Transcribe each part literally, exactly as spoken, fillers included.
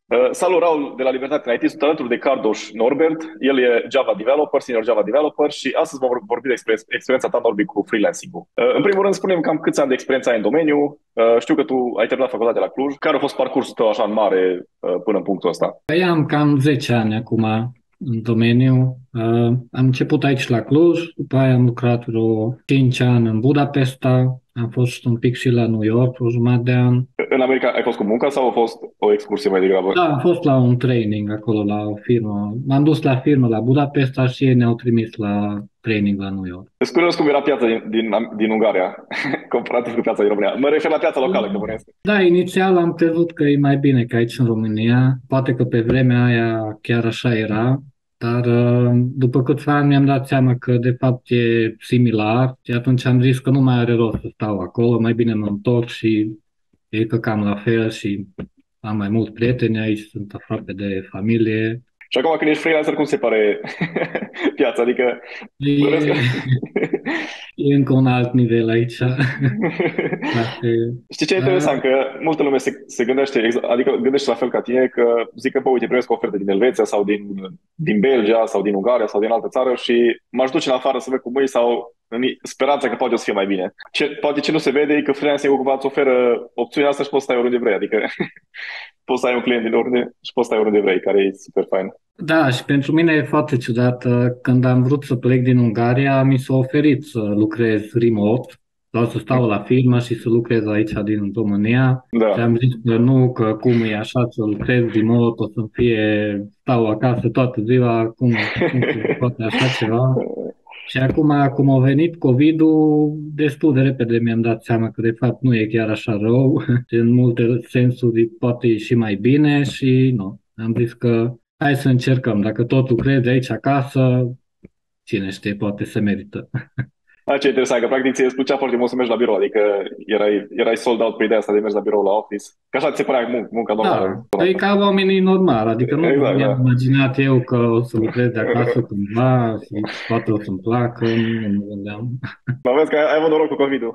Uh, salut, Raul, de la Libertate în I T. Sunt alături de Cardoș Norbert. El e Java Developer, Senior Java Developer și astăzi vom vorbi de exper- experiența ta, Norbert, cu freelancing-ul. Uh, în primul rând, spune-mi cam câți ani de experiență ai în domeniu. Uh, știu că tu ai terminat facultatea la Cluj. Care a fost parcursul tău așa în mare uh, până în punctul ăsta? Păi am cam zece ani acum în domeniu. Uh, am început aici la Cluj, după aia am lucrat vreo cinci ani în Budapesta, am fost un pic și la New York, o jumătate de an. În America ai fost cu munca sau a fost o excursie mai degrabă? Da, am fost la un training acolo la o firmă. M-am dus la firmă la Budapesta și ei ne-au trimis la training la New York. Sunt curios cum era piața din, din, din Ungaria, comparativ cu piața din România. Mă refer la piața locală, că vorbesc. Da, inițial am crezut că e mai bine ca aici în România. Poate că pe vremea aia chiar așa era. Dar uh, după câțiva ani mi-am dat seama că de fapt e similar și atunci am zis că nu mai are rost să stau acolo, mai bine mă întorc și e că cam la fel și am mai mulți prieteni aici, sunt aproape de familie. Și acum când ești freelancer, cum se pare piața? Adică, bănuiesc că... E, e încă un alt nivel aici. Poate, Știi ce e uh, interesant? Că multă lume se, se gândește, exa- adică gândește la fel ca tine, că zic că, bă, uite, primesc o ofertă din Elveția sau din, din Belgia sau din Ungaria sau din altă țară și m-aș duce în afară să văd cum e sau în speranța că poate o să fie mai bine. Ce, poate ce nu se vede e că freelancing-ul cumva îți oferă opțiunea asta și poți să stai oriunde vrei. Adică poți să ai un client din oriunde și poți să stai oriunde vrei, care e super fain. da, și pentru mine e foarte ciudat. uh, Când am vrut să plec din Ungaria, mi s-a oferit să lucrez remote sau să stau la firmă și să lucrez aici din România. Și Da. am zis că nu, că cum e așa să lucrez remote, o să fie, stau acasă toată ziua, cum, cum se poate așa ceva. Și acum, cum a venit COVID-ul, destul de repede mi-am dat seama că de fapt nu e chiar așa rău. În multe sensuri poate e și mai bine și nu. Am zis că hai să încercăm. Dacă tot lucrezi aici acasă, cine știe, poate se merită. Da, ce interesant, că practic ție îți plăcea foarte mult să mergi la birou, adică erai, erai sold out pe ideea asta de mers la birou la office. Că așa ți se părea mun- munca Da, normală. e ca oamenii normali, adică nu Exact, mi-am da. imaginat eu că o să lucrez de acasă cândva și poate o să-mi placă, nu mă gândeam. Mă vezi că ai, ai avut noroc cu COVID-ul.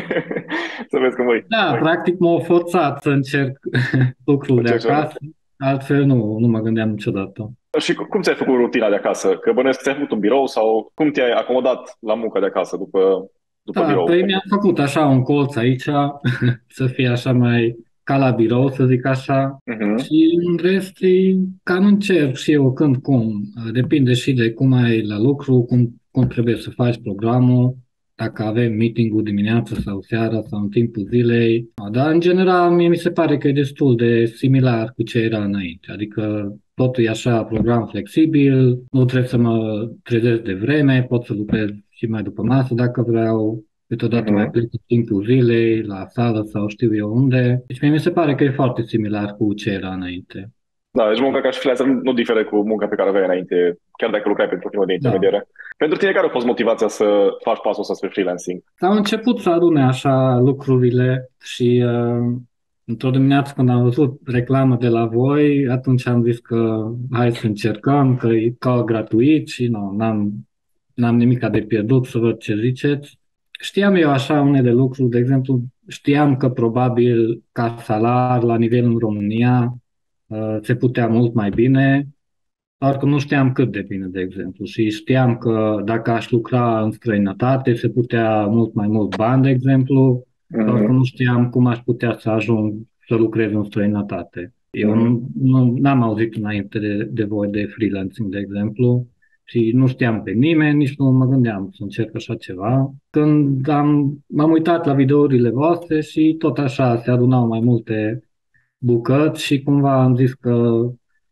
Să vezi cum e. Da, practic m-au forțat să încerc lucrul de Încerci ăla. acasă, altfel nu, nu mă gândeam niciodată. Și cu- cum ți-ai făcut rutina de acasă? Că bănuiesc că ți-ai făcut un birou sau cum te-ai acomodat la munca de acasă după, după Da, birou? păi mi-am făcut așa un colț aici, să fie așa mai ca la birou, să zic așa, Mhm. și în rest e cam încerc și eu când cum. Depinde și de cum ai la lucru, cum, cum trebuie să faci programul, dacă avem meeting-ul dimineața sau seara sau în timpul zilei. Dar în general mie mi se pare că e destul de similar cu ce era înainte. Adică totul e așa, program flexibil, nu trebuie să mă trezesc de vreme, pot să lucrez și mai după masă dacă vreau. Câteodată mai Mhm. plec în timpul zilei, la sală sau știu eu unde. Deci mie mi se pare că e foarte similar cu ce era înainte. Da, deci munca ca și freelancer nu nu diferă cu munca pe care o aveai înainte, chiar dacă lucrai pentru o firmă de Da. intermediere. Pentru tine, care a fost motivația să faci pasul ăsta spre freelancing? Am început să adune așa lucrurile și uh, într-o dimineață când am văzut reclamă de la voi, atunci am zis că hai să încercăm, că e ca gratuit și nu, n-am, n-am nimic de pierdut să văd ce ziceți. Știam eu așa unele lucruri, de exemplu, știam că probabil ca salar la nivel în România uh, se putea mult mai bine, doar că nu știam cât de bine, de exemplu. Și știam că dacă aș lucra în străinătate, se putea mult mai mult bani, de exemplu, doar că Mhm. nu știam cum aș putea să ajung să lucrez în străinătate. Eu Mhm. nu, nu, n-am auzit înainte de, de voi de freelancing, de exemplu, și nu știam pe nimeni, nici nu mă gândeam să încerc așa ceva. Când am, m-am uitat la videourile voastre și tot așa se adunau mai multe bucăți și cumva am zis că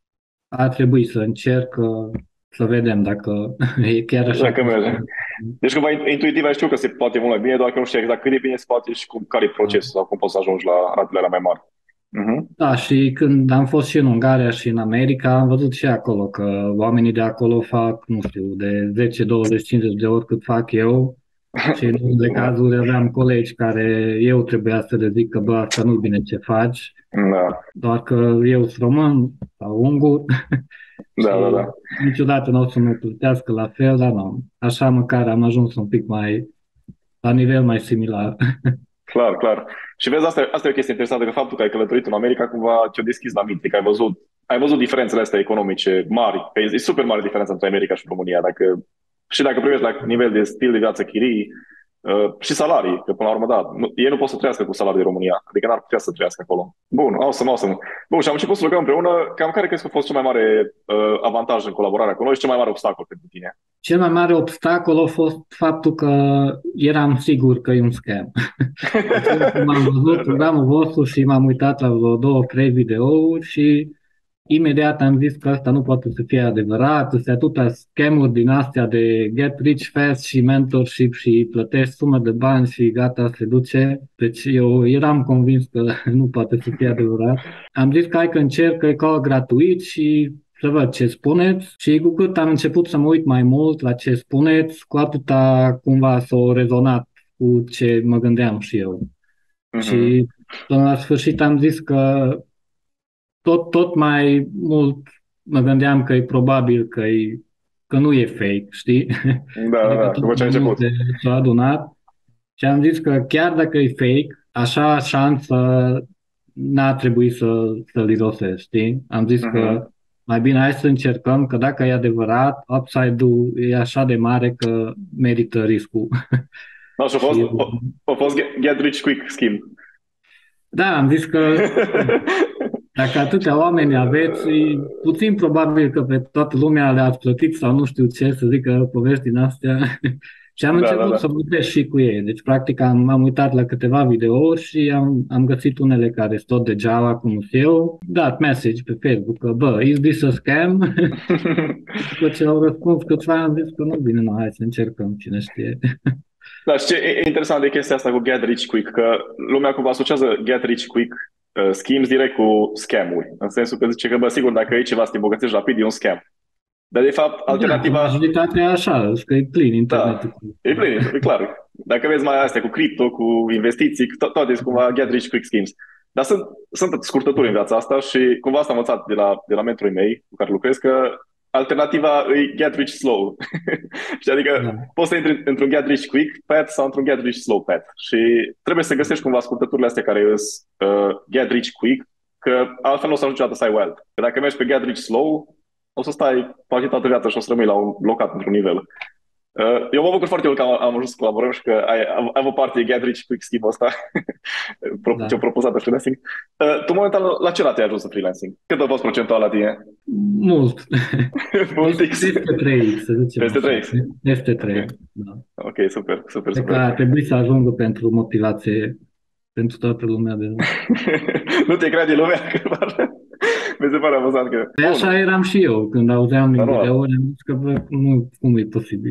ar trebui să încerc uh, să vedem dacă e chiar așa Dacă cum merge. spune. Deci cumva intuitiv ai știu că se poate mult mai bine, doar că nu știu exact cât de bine se poate și cum, care e Da. procesul sau cum poți să ajungi la ratele la mai mari. Mhm. Da, și când am fost și în Ungaria și în America, am văzut și acolo că oamenii de acolo fac, nu știu, de zece, douăzeci, cincizeci de ori cât fac eu și în unele Da. cazuri aveam colegi care eu trebuia să le zic că bă, asta nu-i bine ce faci, Da, doar că eu sunt român sau ungur da, da, și da. niciodată nu o să mă plătească la fel, dar nu. Așa măcar am ajuns un pic mai, la nivel mai similar. Clar, clar. Și vezi, asta, asta e o chestie interesantă, că faptul că ai călătorit în America cumva ți-a deschis la minte, că ai văzut ai văzut diferențele astea economice mari, că e, e super mare diferența între America și România. Dacă, și dacă privești la nivel de stil de viață, chirii uh, și salarii, că până la urmă, da, nu, ei nu pot să trăiască cu salariul de România, adică n-ar putea să trăiască acolo. Bun, awesome, awesome. Bun, și am început să lucrăm împreună. Cam care crezi că a fost cel mai mare uh, avantaj în colaborarea cu noi și cel mai mare obstacol pentru tine? Cel mai mare obstacol a fost faptul că eram sigur că e un scam. M-am văzut programul vostru și m-am uitat la vreo două, trei videouri și imediat am zis că asta nu poate să fie adevărat, sunt atâtea scam-uri din astea de get rich fast și mentorship și plătești sumă de bani și gata, se duce. Deci eu eram convins că nu poate să fie adevărat. Am zis că hai că încerc, că e ca gratuit și să văd ce spuneți și cu cât am început să mă uit mai mult la ce spuneți, cu atâta cumva s-o rezonat cu ce mă gândeam și eu. Mhm. Și până la sfârșit am zis că tot, tot mai mult mă gândeam că e probabil că, e, că nu e fake, știi? Da, da, Adică da, tot după ce ai mai început. multe s-au adunat și am zis că chiar dacă e fake, așa șansă n-ar trebui să, să-l irosesc, știi? Am zis Mhm. că mai bine hai să încercăm, că dacă e adevărat, upside-ul e așa de mare că merită riscul. Da, și a fost, Și a, a fost get, get rich quick scheme. da, am zis că dacă atâtea oameni aveți, e puțin probabil că pe toată lumea le-ați plătit sau nu știu ce, să zică povești din astea. Și am Da, da, început da. să vorbesc și cu ei. Deci, practic, am, am uitat la câteva videouri și am, am găsit unele care sunt tot degeaba, cum sunt eu, dat message pe Facebook că, bă, is this a scam? După ce au răspuns câțiva, am zis că nu, bine, nu, hai să încercăm, cine știe. Da, și ce e interesant de chestia asta cu get rich quick, că lumea cumva asociază get rich quick uh, schemes direct cu scam-uri. În sensul că zice că, bă, sigur, dacă e ceva să te îmbogățești rapid, e un scam. Dar, de fapt, Da, că alternativa, majoritatea e așa, că e plin da, internetul cu e plin, e clar. Dacă vezi mai astea cu cripto, cu investiții, to- toate sunt cumva get rich quick schemes. Dar sunt, sunt scurtături în viața asta și cumva asta am învățat de la, de la mentorii mei cu care lucrez, că alternativa e get rich slow. Și adică da. poți să intri într-un get rich quick path sau într-un get rich slow path. Și trebuie să găsești cumva scurtăturile astea care sunt uh, get rich quick, că altfel nu o să ajungi niciodată să ai wealth. Că dacă mergi pe get rich slow, o să stai poate toată viața și o să rămâi la un blocat într-un nivel. Uh, eu mă bucur foarte mult că am, am ajuns să colaborăm și că ai, am, am o parte get rich quick scheme ăsta Da. ce-o propus de freelancing. Uh, tu momentan la ce rate ai ajuns în freelancing? Cât a fost procentual la tine? Mult. Mult X. Peste trei, să zicem Peste așa. trei X. Peste trei, Ok, da. ok, super, super, Cred că super. ar trebui să ajungă pentru motivație pentru toată lumea. De... Nu te crede lumea că mi se pare amuzant că... Pe așa eram și eu, când auzeam din Dar nu. videouri, am zis că bă, nu, cum e posibil.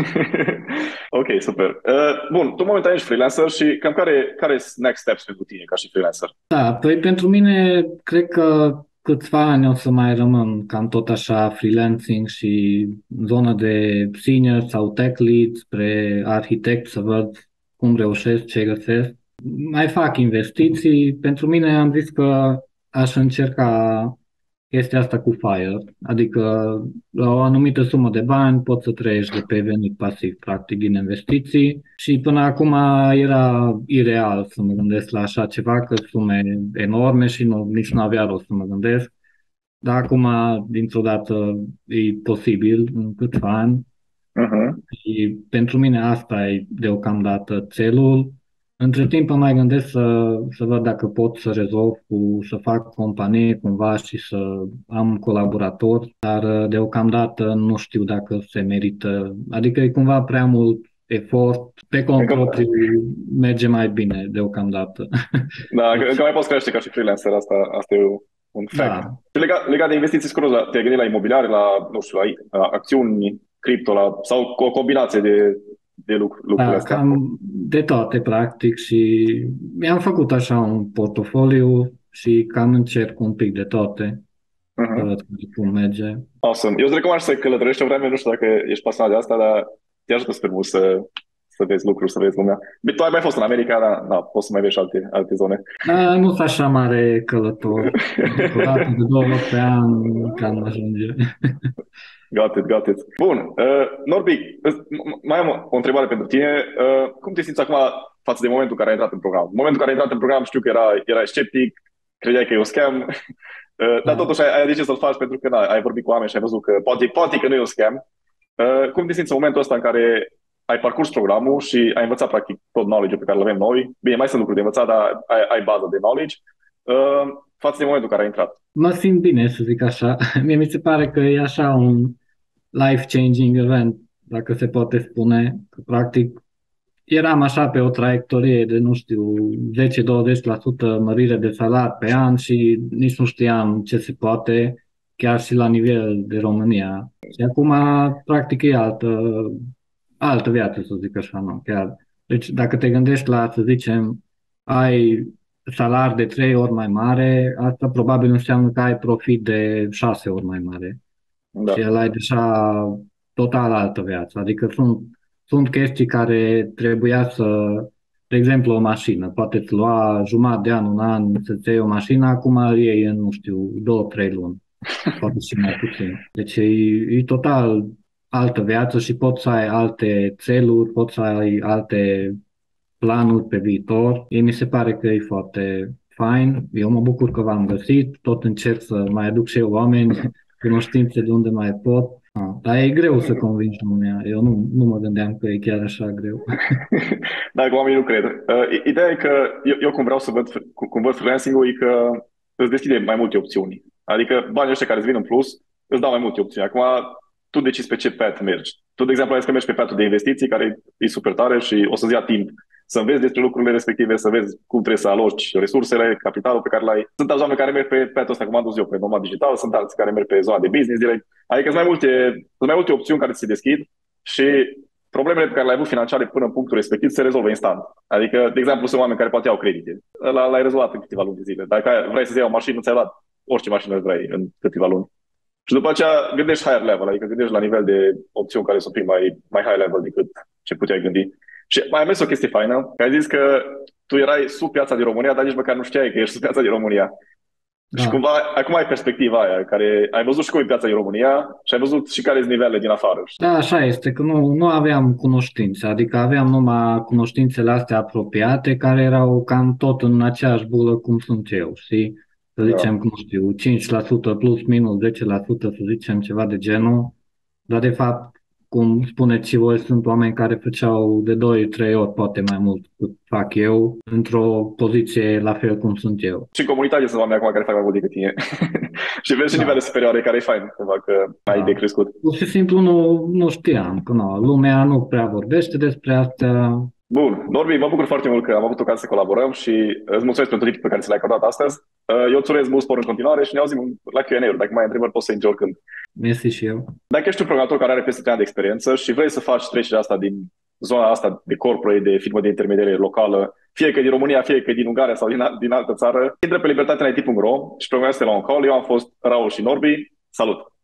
Ok, super. Uh, bun, tu momentan ești freelancer și cam care, care sunt next steps pentru tine ca și freelancer? Da, păi pentru mine, cred că câțiva ani o să mai rămân cam tot așa freelancing și în zonă de senior sau tech lead spre arhitect să văd cum reușesc, ce găsesc. Mai fac investiții. Pentru mine am zis că aș încerca chestia asta cu FIRE, adică la o anumită sumă de bani poți să trăiești de pe venit pasiv, practic, din investiții și până acum era ireal să mă gândesc la așa ceva, că sume enorme și nu, nici nu avea rost să mă gândesc, dar acum, dintr-o dată, e posibil în câțiva ani Uh-huh. și pentru mine asta e deocamdată țelul. Între timp îmi mai gândesc să, să văd dacă pot să rezolv cu, să fac companie cumva și să am colaboratori, dar deocamdată nu știu dacă se merită, adică e cumva prea mult efort, pe cont Încă, propriu merge mai bine deocamdată. da, Deci, încă mai poți crește ca și freelancer, asta, asta e un fact. da, Și legat, legat de investiții, scură, te-ai gândit la imobiliare, la, nu știu, la, la acțiuni, cripto, la, sau cu o combinație de, de lucr- lucruri da, astea? cam de toate practic și mi-am făcut așa un portofoliu și cam încerc un pic de toate. Să Uh-huh. văd cum merge. Awesome. Eu îți recomand să călătorești o vreme, nu știu dacă ești pasionat de asta, dar te ajută super mult să, să vezi lucruri, să vezi lumea. Bine, tu ai mai fost în America, dar da, poți să mai vezi și alte, alte zone. Da, nu sunt așa mare călător. O dată de două ori pe an cam ajunge. Got it, got it. Bun. Uh, Norbi, m- mai am o întrebare pentru tine. Uh, cum te simți acum față de momentul în care ai intrat în program? În momentul în care ai intrat în program știu că era, era sceptic, credeai că e un scam. Uh, dar Da. totuși ai, ai decis să-l faci pentru că na, ai vorbit cu oameni și ai văzut că poate, poate că nu e un scam. Uh, cum te simți în momentul ăsta în care ai parcurs programul și ai învățat practic tot knowledge-ul pe care îl avem noi? Bine, mai sunt lucruri de învățat, dar ai, ai bază de knowledge. Uh, față de momentul în care ai intrat. Mă simt bine, să zic așa. Mie mi se pare că e așa un life-changing event, dacă se poate spune. Că, practic, eram așa pe o traiectorie de, nu știu, zece-douăzeci la sută mărire de salar pe an și nici nu știam ce se poate, chiar și la nivel de România. Și acum, practic, e altă, altă viață, să zic așa, nu? Chiar. Deci, dacă te gândești la, să zicem, ai salar de trei ori mai mare, asta probabil înseamnă că ai profit de șase ori mai mare. Și Da. el ai deja total altă viață. Adică sunt, sunt chestii care trebuia să, de exemplu, o mașină. Poate îți lua jumătate de an, un an să-ți iei o mașină, acum îl iei în, nu știu, două, trei luni. Poate și mai puțin. Deci e, e total altă viață și poți să ai alte țeluri, poți să ai alte planuri pe viitor. Ei mi se pare că e foarte fain. Eu mă bucur că v-am găsit. Tot încerc să mai aduc și eu oameni, cunoștințe de unde mai pot. Ah, dar e greu să convingi lumea. Eu nu, nu mă gândeam că e chiar așa greu. Dacă oamenii nu cred. Uh, ideea e că eu, eu cum vreau să văd, cum, cum văd freelancing-ul e că îți deschide mai multe opțiuni. Adică banii ăștia care îți vin în plus îți dau mai multe opțiuni. Acum tu decizi pe ce path mergi. Tu, de exemplu, ai că mergi pe path de investiții, care e super tare și o să-ți ia timp să înveți despre lucrurile respective, să vezi cum trebuie să aloci resursele, capitalul pe care l-ai. Sunt alți oameni care merg pe path-ul ăsta, cum am dus eu, pe nomad digital, sunt alții care merg pe zona de business direct. Adică sunt mai multe, sunt mai multe opțiuni care ți se deschid și problemele pe care le-ai avut financiare până în punctul respectiv se rezolvă instant. Adică, de exemplu, sunt oameni care poate au credite. Ăla l-ai rezolvat în câteva luni de zile. Dacă vrei să-ți iei o mașină, ți-ai luat orice mașină vrei în câteva luni. Și după aceea gândești higher level, adică gândești la nivel de opțiuni care sunt mai, mai high level decât ce puteai gândi. Și mai am mers o chestie faină, că ai zis că tu erai sub piața din România, dar nici măcar nu știai că ești sub piața din România. Da. Și cumva, acum ai perspectiva aia, care ai văzut și cum e piața din România și ai văzut și care sunt nivelele din afară. Da, așa este, că nu, nu aveam cunoștințe, adică aveam numai cunoștințele astea apropiate care erau cam tot în aceeași bulă cum sunt eu, știi? Să zicem, Da. nu știu, cinci la sută plus minus zece la sută, să zicem ceva de genul, dar de fapt, cum spuneți și voi, sunt oameni care făceau de doi trei ori, poate mai mult cât fac eu, într-o poziție la fel cum sunt eu. Și în comunitate sunt oameni acum care fac mai mult decât tine. Și vezi și Da. nivele superioare care e fain, cumva, că ai Da. de crescut. Pur și simplu nu, nu știam, că nu, lumea nu prea vorbește despre asta. Bun, Norbi, mă bucur foarte mult că am avut ocazia să colaborăm și îți mulțumesc pentru timpul pe care ți l-ai acordat astăzi. Eu îți urez mult spor în continuare și ne auzim la Q and A-uri. Dacă mai ai întrebări, poți să intri oricând. Mersi și eu. Dacă ești un programator care are peste trei ani de experiență și vrei să faci trecerea asta din zona asta de corporate, de firmă de intermediere locală, fie că din România, fie că din Ungaria sau din, din altă țară, intră pe libertate punct I T punct ro și programează la un call. Eu am fost Raul și Norbi. Salut!